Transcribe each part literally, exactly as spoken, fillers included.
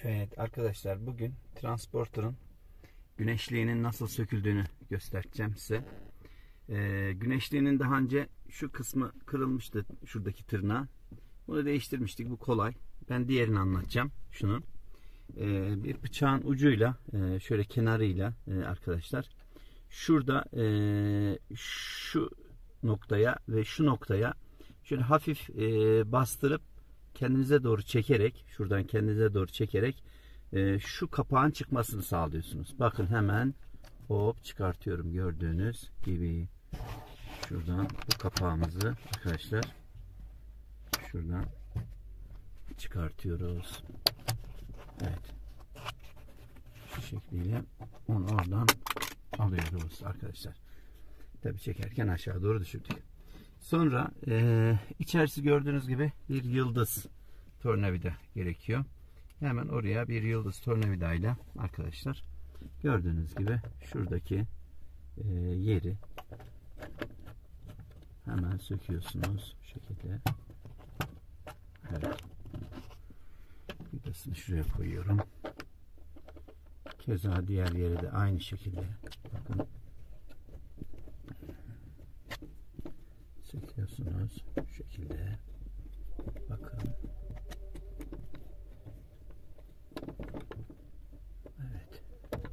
Evet arkadaşlar, bugün transporter'ın güneşliğinin nasıl söküldüğünü göstereceğim size. Ee, güneşliğinin daha önce şu kısmı kırılmıştı, şuradaki tırnağı. Bunu değiştirmiştik, bu kolay. Ben diğerini anlatacağım. Şunu ee, bir bıçağın ucuyla e, şöyle kenarıyla e, arkadaşlar şurada e, şu noktaya ve şu noktaya şöyle hafif e, bastırıp kendinize doğru çekerek, şuradan kendinize doğru çekerek e, şu kapağın çıkmasını sağlıyorsunuz. Bakın hemen hop çıkartıyorum, gördüğünüz gibi. Şuradan bu kapağımızı arkadaşlar şuradan çıkartıyoruz. Evet. Şu şekliyle onu oradan alıyoruz arkadaşlar. Tabi çekerken aşağı doğru düşürdük. Sonra e, içerisi gördüğünüz gibi bir yıldız tornavida gerekiyor. Hemen oraya bir yıldız tornavidayla arkadaşlar gördüğünüz gibi şuradaki e, yeri hemen söküyorsunuz şu şekilde. Evet. Vidasını şuraya koyuyorum. Keza diğer yere de aynı şekilde bakın söküyorsunuz şu şekilde. Bakın. Evet.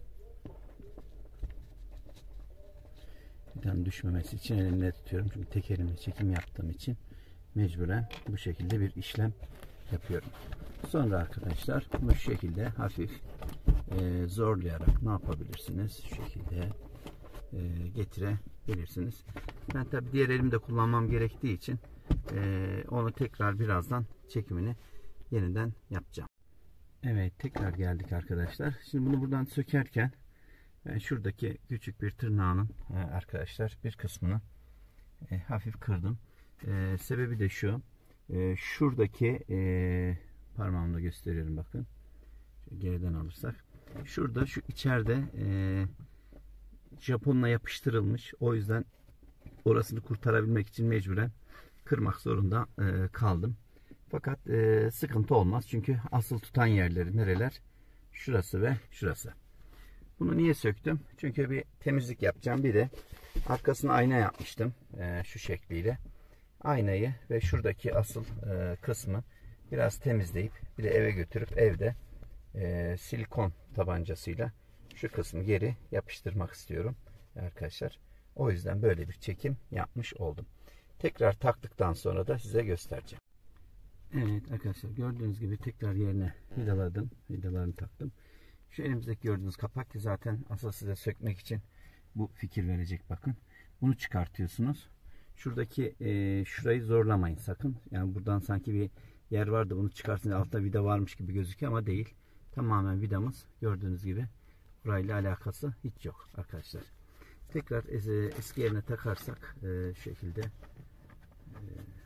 Vidanın düşmemesi için elimle tutuyorum. Çünkü tek elimle çekim yaptığım için mecburen bu şekilde bir işlem yapıyorum. Sonra arkadaşlar bu şekilde hafif e, zorlayarak ne yapabilirsiniz? Şu şekilde e, getirebilirsiniz. Ben tabi diğer elimde kullanmam gerektiği için e, onu tekrar birazdan çekimini yeniden yapacağım. Evet, tekrar geldik arkadaşlar. Şimdi bunu buradan sökerken ben şuradaki küçük bir tırnağının e, arkadaşlar bir kısmını e, hafif kırdım. E, sebebi de şu. E, şuradaki e, parmağımla gösteriyorum, bakın. Şöyle geriden alırsak. Şurada şu içeride e, Japonla yapıştırılmış. O yüzden orasını kurtarabilmek için mecburen kırmak zorunda e, kaldım. Fakat e, sıkıntı olmaz. Çünkü asıl tutan yerleri nereler? Şurası ve şurası. Bunu niye söktüm? Çünkü bir temizlik yapacağım. Bir de arkasına ayna yapmıştım. E, şu şekliyle. Aynayı ve şuradaki asıl e, kısmı biraz temizleyip bir de eve götürüp evde e, silikon tabancasıyla şu kısmı geri yapıştırmak istiyorum arkadaşlar. O yüzden böyle bir çekim yapmış oldum. Tekrar taktıktan sonra da size göstereceğim. Evet arkadaşlar, gördüğünüz gibi tekrar yerine vidaladım. Vidalarını taktım. Şu elimizdeki gördüğünüz kapak ki zaten asıl size sökmek için bu fikir verecek, bakın. Bunu çıkartıyorsunuz. Şuradaki e, şurayı zorlamayın sakın. Yani buradan sanki bir yer vardı, bunu çıkarsın altta vida varmış gibi gözüküyor ama değil. Tamamen vidamız gördüğünüz gibi burayla alakası hiç yok arkadaşlar. Tekrar eski yerine takarsak e, şu şekilde e,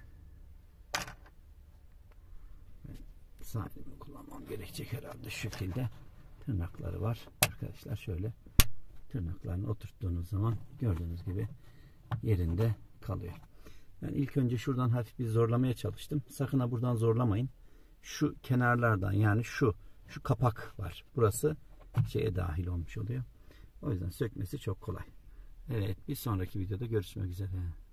sağ elimi kullanmam gerekecek herhalde. Şu şekilde tırnakları var arkadaşlar. Şöyle tırnaklarını oturttuğunuz zaman gördüğünüz gibi yerinde kalıyor. Ben ilk önce şuradan hafif bir zorlamaya çalıştım. Sakın ha buradan zorlamayın. Şu kenarlardan, yani şu şu kapak var. Burası şeye dahil olmuş oluyor. O yüzden sökmesi çok kolay. Evet, bir sonraki videoda görüşmek üzere.